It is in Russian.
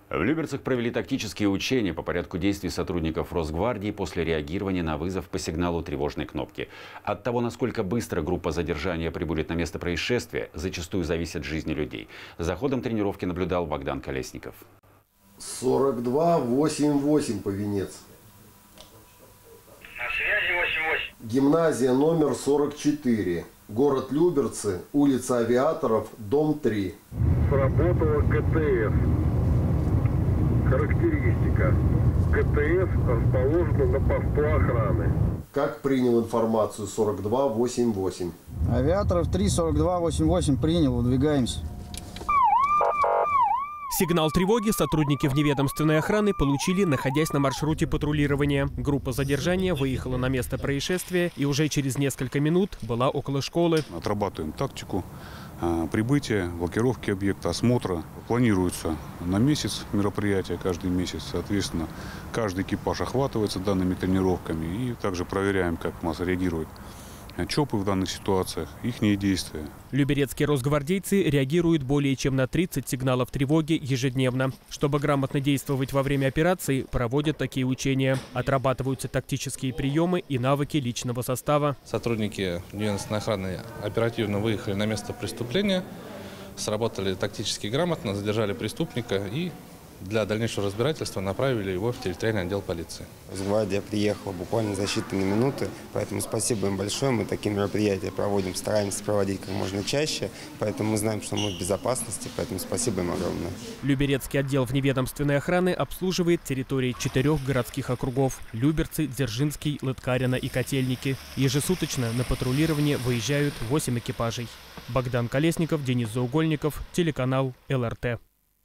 В Люберцах провели тактические учения по порядку действий сотрудников Росгвардии после реагирования на вызов по сигналу тревожной кнопки. От того, насколько быстро группа задержания прибудет на место происшествия, зачастую зависят жизни людей. За ходом тренировки наблюдал Богдан Колесников. 4288 Повенец. На связи 88. Гимназия номер 44. Город Люберцы, улица Авиаторов, дом 3. Сработала КТС. Характеристика. КТС расположена на посту охраны. Как принял информацию 4288? Авиаторов 3, 4288 принял, выдвигаемся. Сигнал тревоги сотрудники вневедомственной охраны получили, находясь на маршруте патрулирования. Группа задержания выехала на место происшествия и уже через несколько минут была около школы. Отрабатываем тактику прибытия, блокировки объекта, осмотра. Планируется на месяц мероприятия, каждый месяц. Соответственно, каждый экипаж охватывается данными тренировками. И также проверяем, как у нас реагируют ЧОПы в данных ситуациях, их действия. Люберецкие росгвардейцы реагируют более чем на 30 сигналов тревоги ежедневно. Чтобы грамотно действовать во время операций, проводят такие учения. Отрабатываются тактические приемы и навыки личного состава. Сотрудники вневедомственной охраны оперативно выехали на место преступления, сработали тактически грамотно, задержали преступника и для дальнейшего разбирательства направили его в территориальный отдел полиции. Росгвардия приехала буквально за считанные минуты, поэтому спасибо им большое. Мы такие мероприятия проводим, стараемся проводить как можно чаще, поэтому мы знаем, что мы в безопасности, поэтому спасибо им огромное. Люберецкий отдел вневедомственной охраны обслуживает территории 4 городских округов – Люберцы, Дзержинский, Лыткарино и Котельники. Ежесуточно на патрулирование выезжают 8 экипажей. Богдан Колесников, Денис Заугольников, телеканал ЛРТ.